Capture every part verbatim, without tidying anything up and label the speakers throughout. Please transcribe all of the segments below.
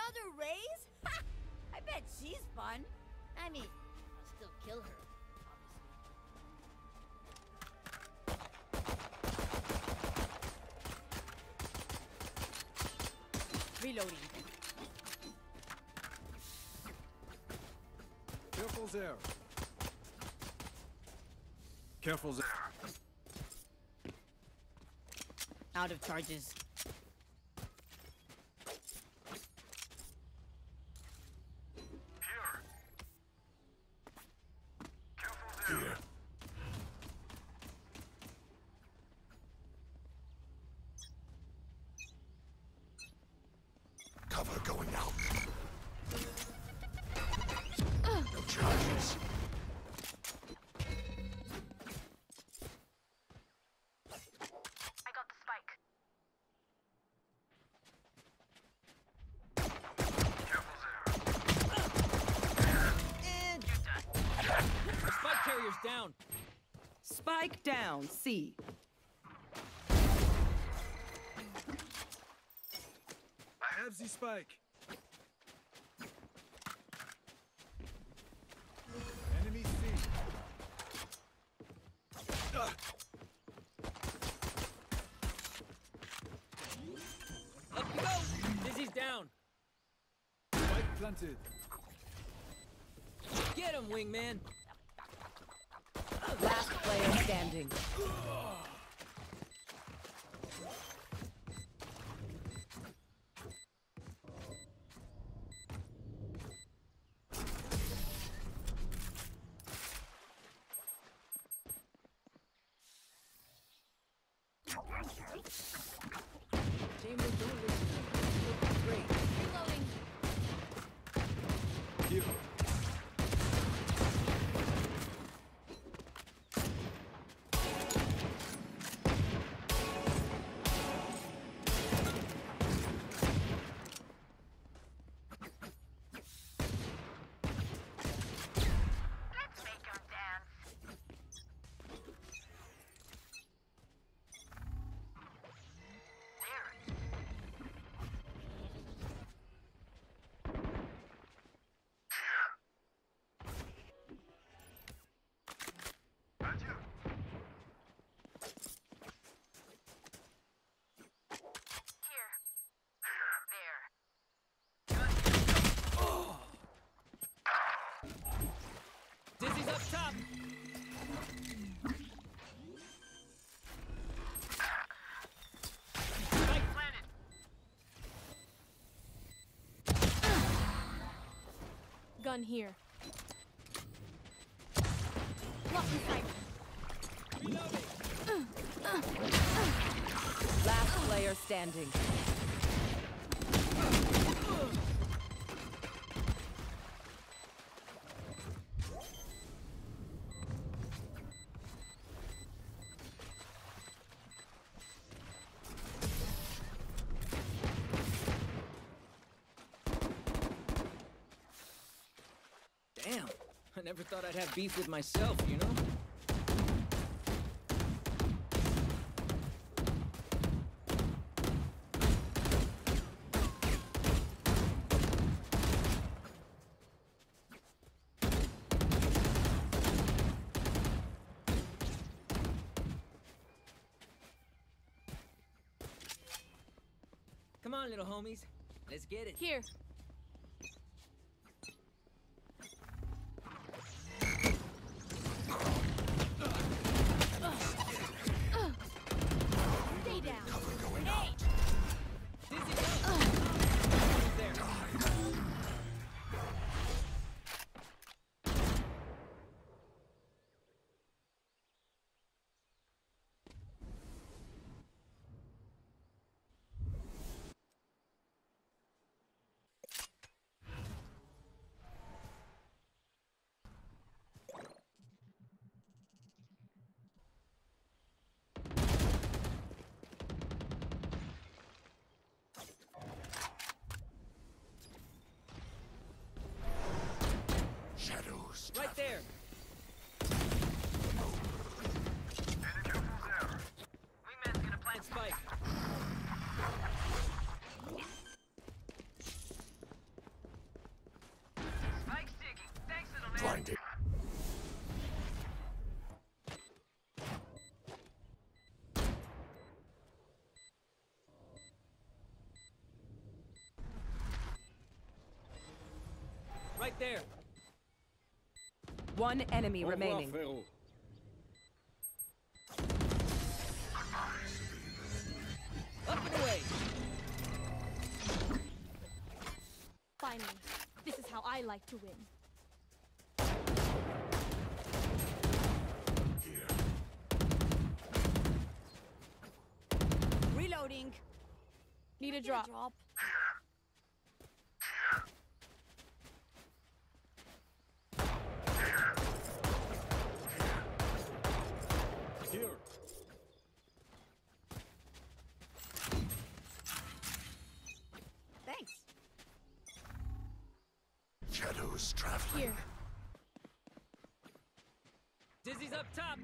Speaker 1: Another raise? Ha! I bet she's fun. I mean, I'll still kill her, obviously. Reloading.
Speaker 2: Careful there. Careful there.
Speaker 1: Out of charges.
Speaker 2: Here. Careful there. Here. Cover going out. No charges.
Speaker 3: I got the spike.
Speaker 2: Careful there.
Speaker 1: And
Speaker 4: The spike carrier's down.
Speaker 5: Spike down, C.
Speaker 2: I have the spike. Enemy C. Ah.
Speaker 4: Up you go. Dizzy's down.
Speaker 2: Spike planted.
Speaker 4: Get him, wingman.
Speaker 5: Last player standing.
Speaker 4: Chamber, don't listen to him. He'll be great.
Speaker 1: reloading.
Speaker 2: Here.
Speaker 3: Let's make him dance. There.
Speaker 2: Adieu.
Speaker 3: Here. There.
Speaker 4: Dizzy's up top. Spike planted.
Speaker 6: Gun here.
Speaker 1: Lock in sight.
Speaker 5: Last player standing.
Speaker 4: Damn. I never thought I'd have beef with myself, you know? Come on, little homies. Let's get it.
Speaker 6: Here.
Speaker 1: Stay down.
Speaker 2: Cover going out.
Speaker 4: Dizzy, go! He's there. Right there.
Speaker 5: One enemy remaining.
Speaker 4: Up and away.
Speaker 6: Finally. This is how I like to win.
Speaker 1: Reloading.
Speaker 6: Need a
Speaker 1: Get
Speaker 6: drop.
Speaker 1: drop.
Speaker 2: Here.
Speaker 1: Thanks.
Speaker 7: Shadows traveling.
Speaker 6: Here.
Speaker 4: Dizzy's up top.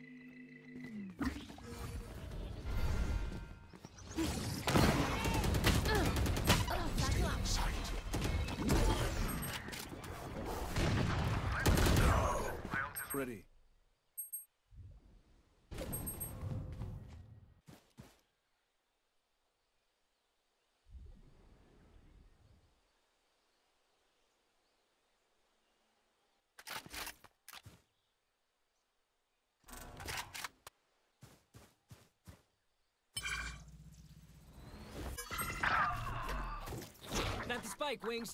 Speaker 7: Sight.
Speaker 2: Ready.
Speaker 4: Plant the spike, Wings.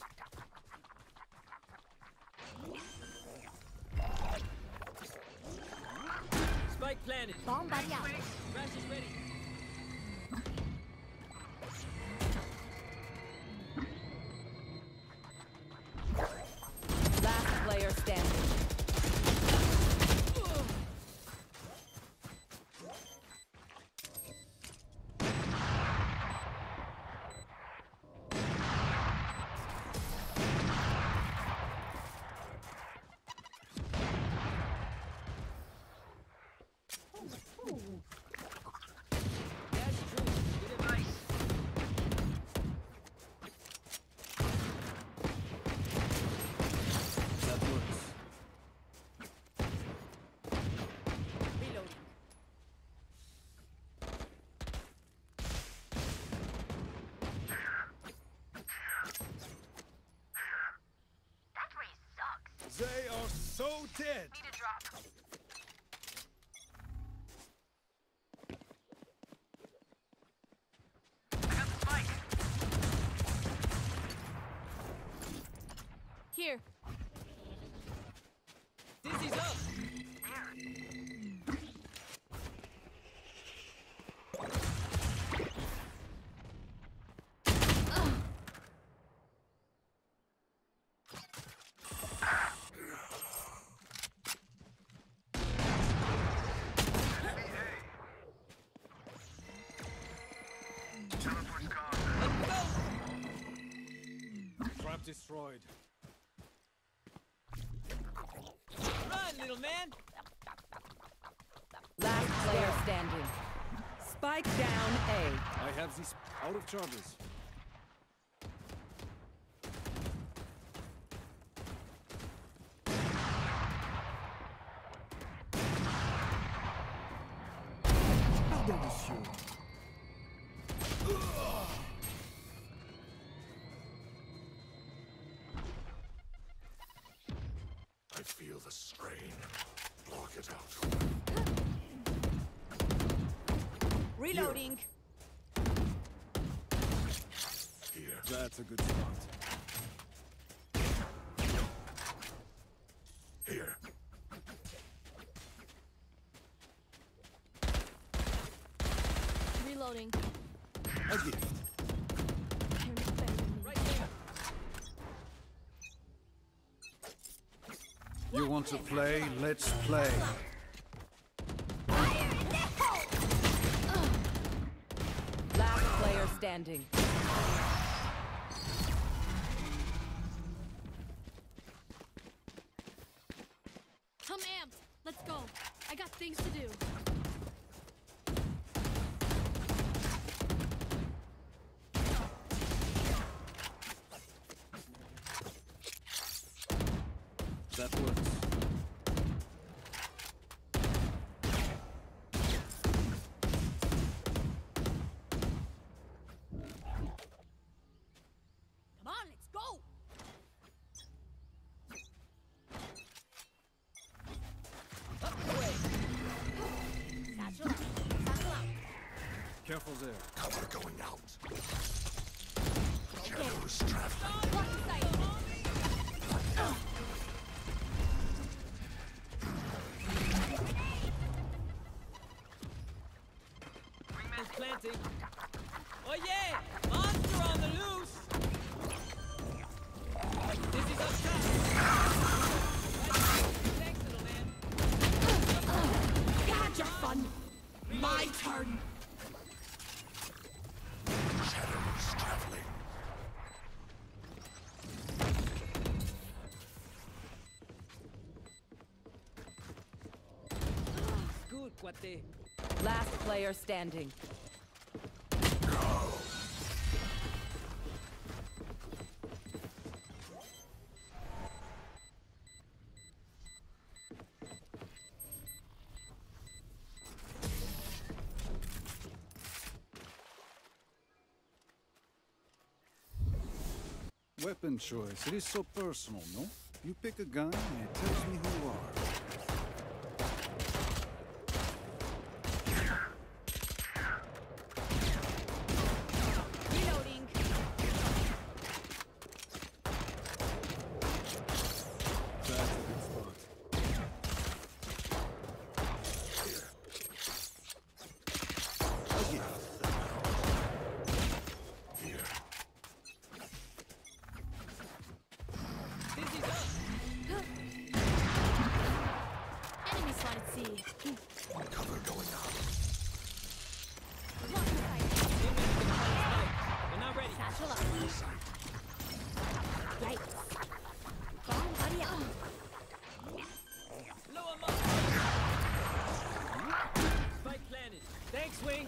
Speaker 4: Spike planted.
Speaker 1: Bomb buddy out.
Speaker 4: Crash is ready.
Speaker 5: Last player standing.
Speaker 4: That's true. Get it right.
Speaker 2: That works.
Speaker 1: Reloading.
Speaker 3: That race sucks.
Speaker 2: They are so dead.
Speaker 3: Need a drop. I got the spike.
Speaker 6: Here.
Speaker 4: Dizzy's up.
Speaker 3: Teleport's gone.
Speaker 2: Trap destroyed.
Speaker 4: Run, little man.
Speaker 5: Last player standing. Spike down A.
Speaker 2: I have these out of charges. Pardon, monsieur.
Speaker 7: I feel the strain. Block it out.
Speaker 1: Reloading.
Speaker 7: Here.
Speaker 2: That's a good spot.
Speaker 7: Here.
Speaker 6: Reloading.
Speaker 2: A gift.
Speaker 6: You're not better than me.
Speaker 4: Right there.
Speaker 2: You want to play? Let's play.
Speaker 5: Last player standing.
Speaker 6: Come amped. Let's go. I got things to do.
Speaker 2: That works.
Speaker 1: Come on, let's go.
Speaker 2: Careful there.
Speaker 7: Cover going out. Shadows traveling.
Speaker 6: Block the sight.
Speaker 4: Wingman's planting. Oh yeah! Monster on the loose! This is up top. Thanks, little man.
Speaker 5: God, you're fun. My turn.
Speaker 7: Shadows traveling.
Speaker 4: Good, cuate.
Speaker 5: Last player standing.
Speaker 2: Weapon choice. It is so personal, no? You pick a gun and it tells me who you are.
Speaker 6: Reloading.
Speaker 2: That's a good spot.
Speaker 7: Here.
Speaker 4: Dizzy's up.
Speaker 6: Enemy spotted C.
Speaker 7: Cover going out.
Speaker 6: Block the sight.
Speaker 4: Wingman's gonna fight his fight. They're not ready.
Speaker 6: Satchel up. Yikes. Bomb buddy up.
Speaker 4: Blow him up. Spike planted. Thanks, Wings.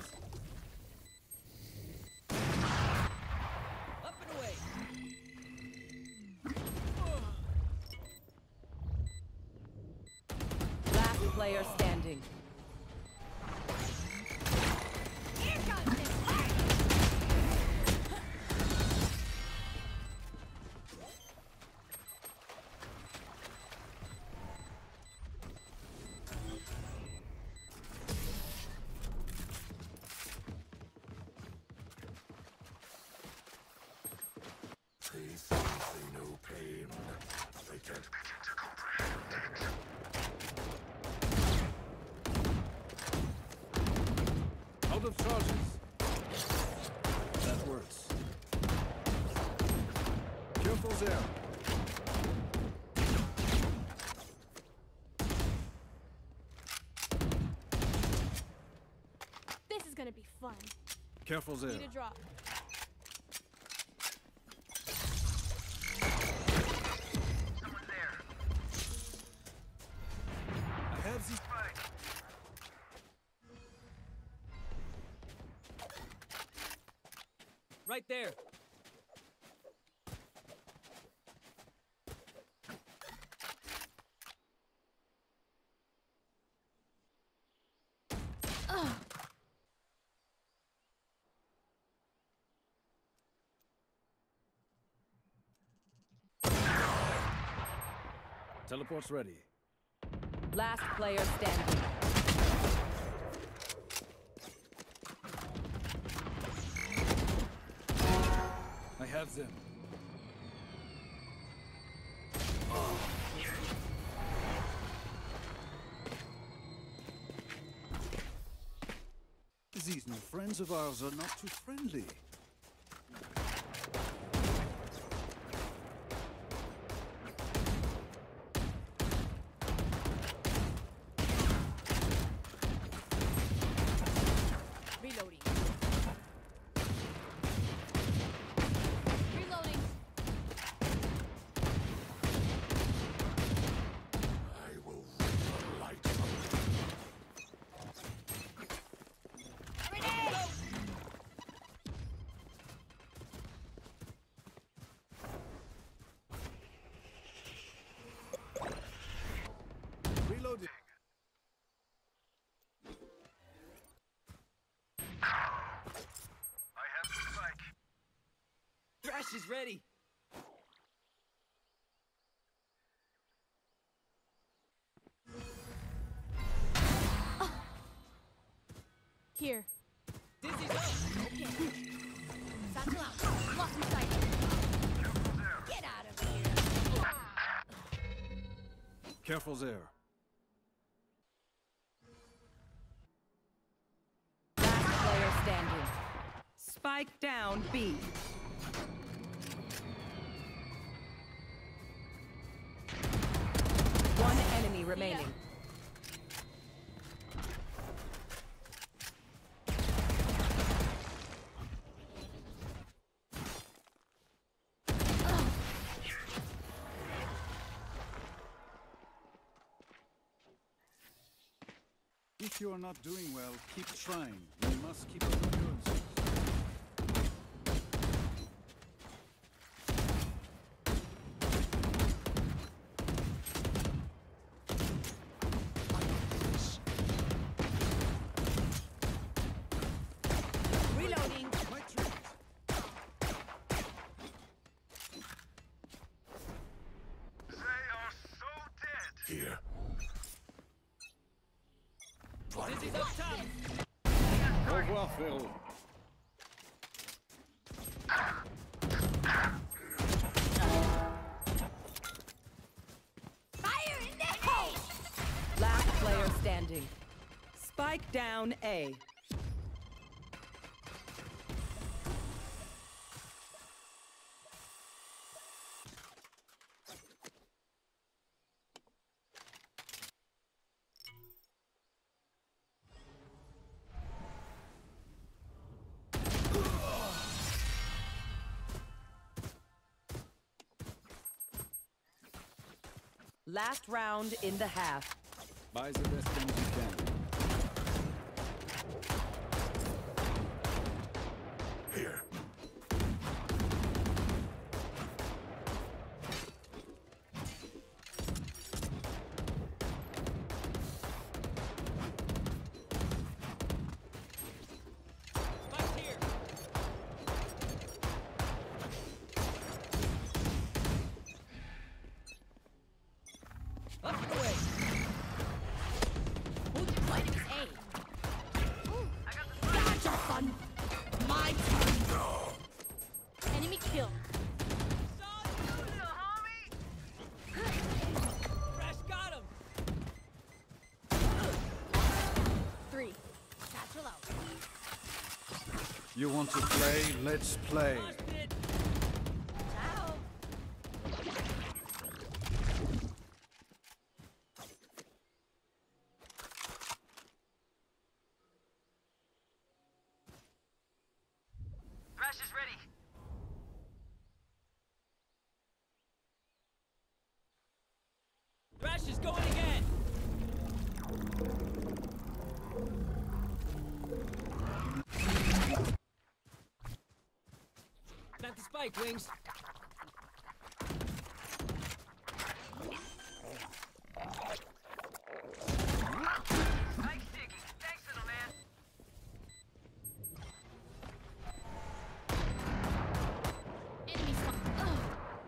Speaker 4: Up and away.
Speaker 5: Last player standing.
Speaker 6: Here comes it.
Speaker 7: They think they know pain. They can't begin to comprehend it.
Speaker 2: Out of charges. That works. Careful there.
Speaker 6: This is gonna be fun.
Speaker 2: Careful there.
Speaker 6: Need a drop.
Speaker 2: I have the...
Speaker 4: Right there.
Speaker 2: Teleport's ready.
Speaker 5: Last player standing.
Speaker 2: I have them. These new friends of ours are not too friendly.
Speaker 6: Reloading. Reloading.
Speaker 7: I will rip the light from them.
Speaker 6: Grenade!
Speaker 2: Reloading.
Speaker 7: I have the spike.
Speaker 4: Thrash is ready.
Speaker 6: Here.
Speaker 4: Dizzy's up.
Speaker 2: Careful there.
Speaker 5: Last player standing. Spike down B. One enemy remaining.
Speaker 2: If you are not doing well, keep trying. You must keep up appearances.
Speaker 1: Reloading.
Speaker 2: My treat.
Speaker 7: They are so dead. Here.
Speaker 4: Dizzy's up top.
Speaker 2: Au revoir, Phil.
Speaker 1: Fire in the hole!
Speaker 5: Last player standing. Spike down A. Last round in the half.
Speaker 2: Buy the best things you can.
Speaker 7: Here.
Speaker 4: Spike's here. Up and away.
Speaker 1: Who's your point is A? Ooh,
Speaker 3: I got the spike.
Speaker 1: gotcha, fun! My turn! Enemy kill.
Speaker 4: Saw
Speaker 3: You
Speaker 4: you.
Speaker 3: little homie.
Speaker 4: Crash got him.
Speaker 1: Three. Satchel out.
Speaker 2: You want to play? Let's play.
Speaker 4: Lost it.
Speaker 1: Ciao.
Speaker 3: Thrash is ready.
Speaker 4: Thrash is going again. Plant the spike, Wings.
Speaker 3: Spike's digging. Thanks, little man.
Speaker 1: Enemy spot. Ugh.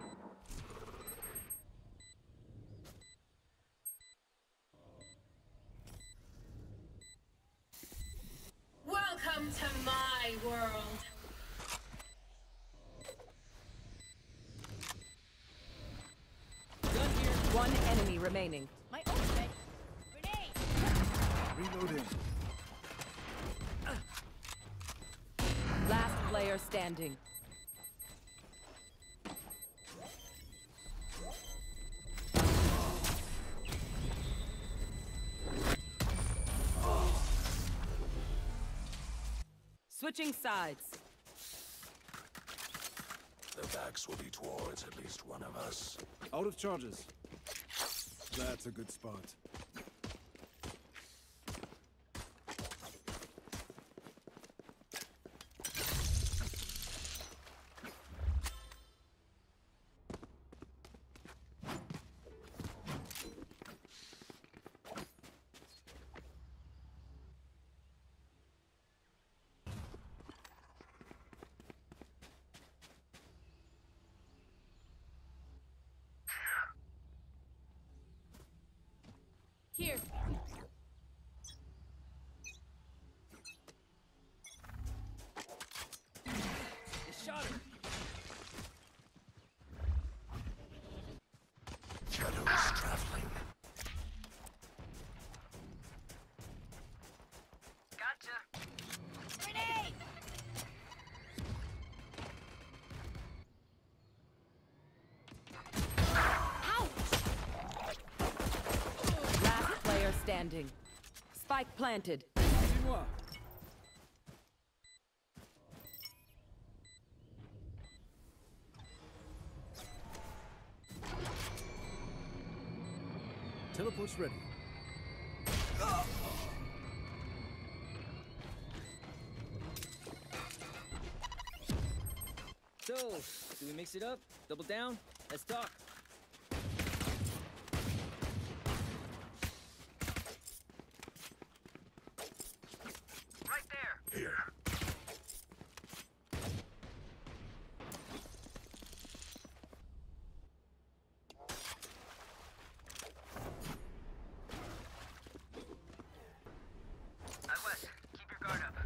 Speaker 6: Welcome to my world.
Speaker 4: Gun here.
Speaker 5: One enemy remaining.
Speaker 1: My ultimate. Grenade.
Speaker 2: Reloading.
Speaker 5: Last player standing. Switching sides.
Speaker 7: Their backs will be towards at least one of us.
Speaker 2: Out of charges. That's a good spot.
Speaker 1: Here.
Speaker 4: They shot her.
Speaker 7: Shadows traveling.
Speaker 5: standing. Spike planted.
Speaker 4: Suis-moi.
Speaker 2: Teleport's ready.
Speaker 4: So, do we mix it up? Double down? Let's talk.
Speaker 3: Right there.
Speaker 7: Here.
Speaker 3: Out west. Keep your guard up.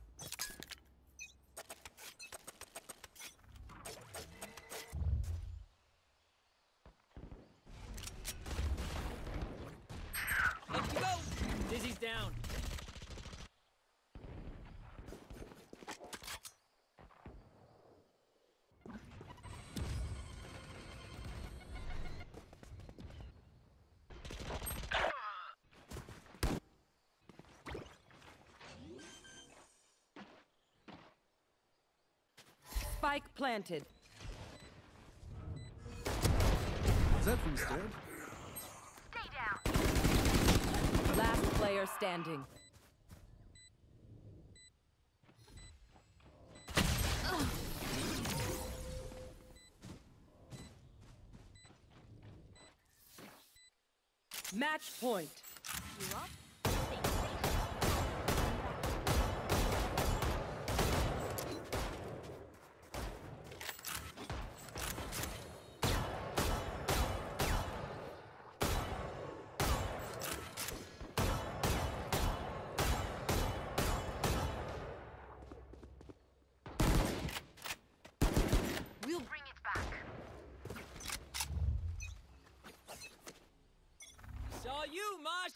Speaker 4: Up you go! Dizzy's down.
Speaker 5: Spike planted.
Speaker 2: Zephyr's dead.
Speaker 3: Stay down.
Speaker 5: Last player standing. Match point.
Speaker 1: You up? Stay safe.
Speaker 3: We'll bring it back.
Speaker 4: Saw you, Mosh!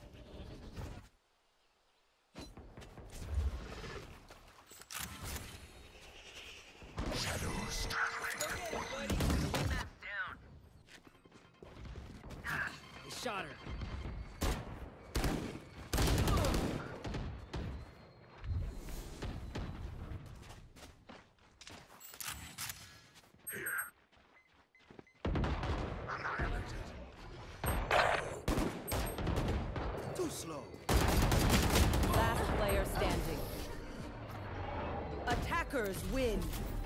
Speaker 7: Shadows traveling.
Speaker 4: Go get it, buddy!
Speaker 3: Wingman's down.
Speaker 4: They shot her.
Speaker 7: Here. Annihilated.
Speaker 2: Too slow.
Speaker 5: Last player standing. Attackers win.